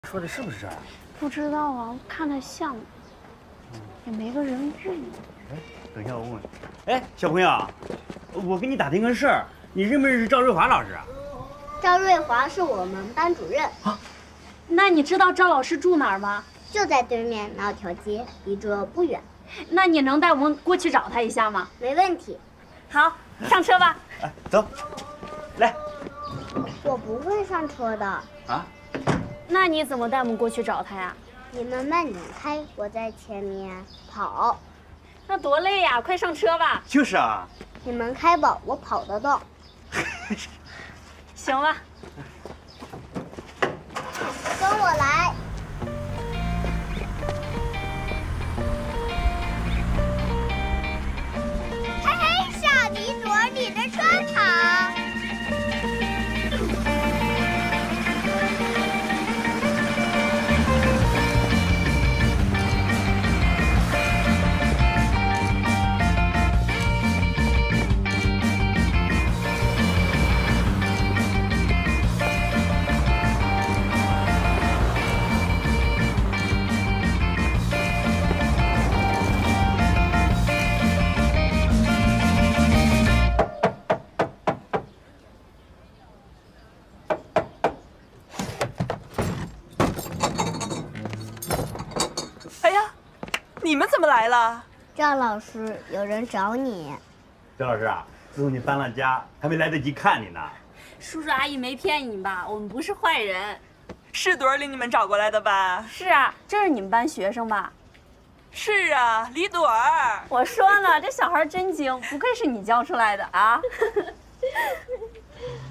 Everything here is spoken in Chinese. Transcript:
说的是不是这儿？ 不知道啊，我看着像，也没个人认。 哎，等一下我问问。哎，小朋友，我给你打听个事儿，你认不认识赵瑞华老师啊？ 赵瑞华是我们班主任。 啊，那你知道赵老师住哪儿吗？ 就在对面那条街，离这不远。 那你能带我们过去找他一下吗？ 没问题。 好，上车吧。 哎，走，来。 我不会上车的。 啊？ 那你怎么带我们过去找他呀？ 你们慢点开，我在前面跑。 那多累呀！快上车吧。 就是啊。 你们开吧，我跑得动。 行吧。 跟我来。嘿嘿，小迪朵，你的专场。 你们怎么来了？ 赵老师，有人找你。 赵老师啊，自从你搬了家，还没来得及看你呢。 叔叔阿姨没骗你吧？我们不是坏人。 是朵儿领你们找过来的吧？ 是啊，这是你们班学生吧？ 是啊，李朵儿。 我说呢，这小孩真精，不愧是你教出来的啊。